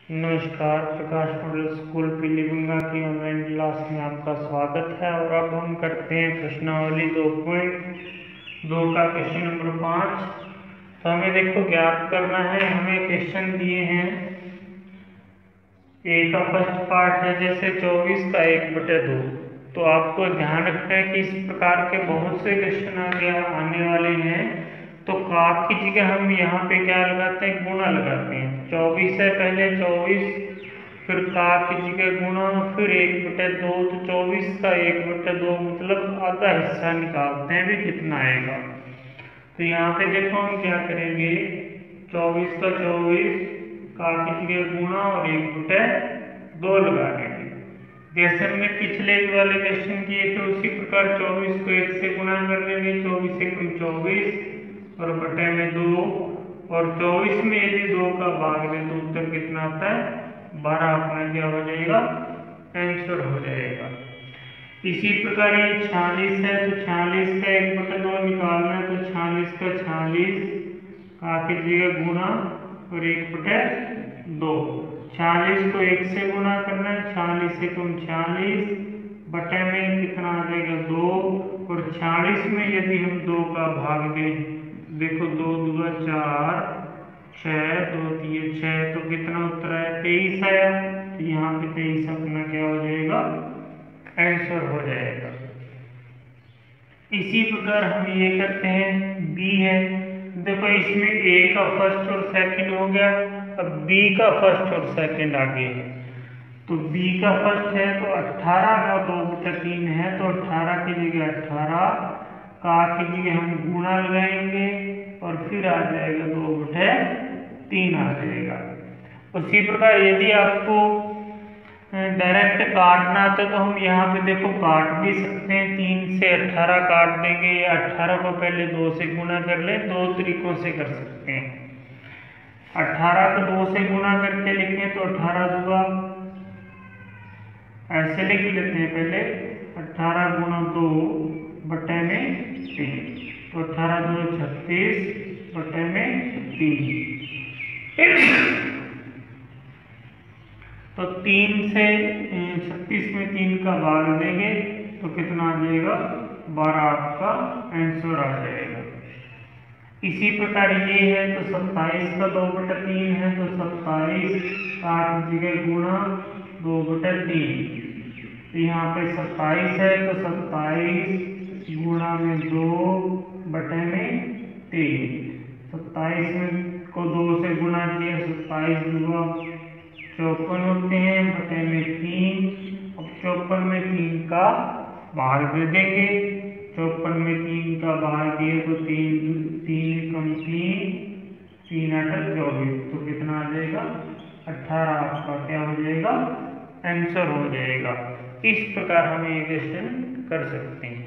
नमस्कार, प्रकाश model school पीलीभंगा की online class में आपका स्वागत है। और अब हम करते हैं प्रश्नावली 2.2 का क्वेश्चन नंबर 5। तो हमें देखो ज्ञात करना है, हमें क्वेश्चन दिए हैं। ए का फर्स्ट पार्ट है जैसे 24 का 1/2। तो आपको ध्यान रखना है कि इस प्रकार के बहुत से क्वेश्चन आने वाले हैं। तो का की जगह हम यहाँ पे क्या लगाते हैं, गुणा लगाते हैं। 24 है पहले 24, फिर का की जगह गुणा, फिर 1/2। तो 24 का 1/2 मतलब आधा हिस्सा निकालते हैं भी कितना आएगा। तो यहाँ पे देखो हम क्या करेंगे, 24 का 24 का की जगह गुणा और 1/2 लगा देंगे। जैसे हमने पिछले वाले क्वेश्चन किए थे उसी प्रकार 24 को 1 से गुणा कर लेंगे। 24 से 24 और बटे में 2, और 24 में यदि 2 का भाग दें तो उत्तर कितना आता है, 12 अपना क्या हो जाएगा, आंसर हो जाएगा। इसी प्रकार ये 46 है, तो 46 का 1/2 निकालना है। तो 46 का 46 का कीजिएगा गुणा और 1/2। 46 को 1 से गुणा करना है, 46 से 46 बटे में कितना आ जाएगा 2, और 46 में यदि हम 2 का भाग दें, देखो 2 दूना 4, 6 2 3 6, तो कितना उत्तर आया, 23 आया। तो यहाँ पे 23 अपना क्या हो जाएगा, आंसर हो जाएगा। इसी प्रकार हम ये करते हैं, बी है। देखो इसमें ए का फर्स्ट और सेकंड हो गया, अब बी का फर्स्ट और सेकंड आगे है। तो बी का फर्स्ट है तो 18 का 2/3 है, तो 18 की जगह 18 का की जगह हम गुणा लगाएंगे और फिर आ जाएगा 2/3 आ जाएगा। उसी प्रकार यदि आपको डायरेक्ट काटना आता तो हम यहाँ पे देखो काट भी सकते हैं। 3 से 18 काट देंगे, या 18 को पहले 2 से गुणा कर ले, 2 तरीकों से कर सकते हैं। 18 को 2 से गुणा करके लिखें तो 18 दूगा, ऐसे लिख लेते हैं पहले, 18 गुणा 2 बटे में 3, तो 18 2 36 बटे में 3। तो 3 से 36 में 3 का भाग देंगे तो कितना आ जाएगा, 12 आपका आंसर आ जाएगा। इसी प्रकार ये है तो 27 का 2/3 है, तो 27 का जगह गुणा 2/3। तो यहाँ पे 27 है तो 27 गुणा में 2 बटे में 3। 27 में को 2 से गुणा किया, 27 दूगा 54 होते हैं बटे में 3। अब 54 में 3 का भाग दे देंगे। 54 में 3 का भाग दिए तो 3 कम 3 3 8 24, तो कितना आ जाएगा, 18 आपका क्या हो जाएगा, आंसर हो जाएगा। इस प्रकार हम ये क्वेश्चन कर सकते हैं।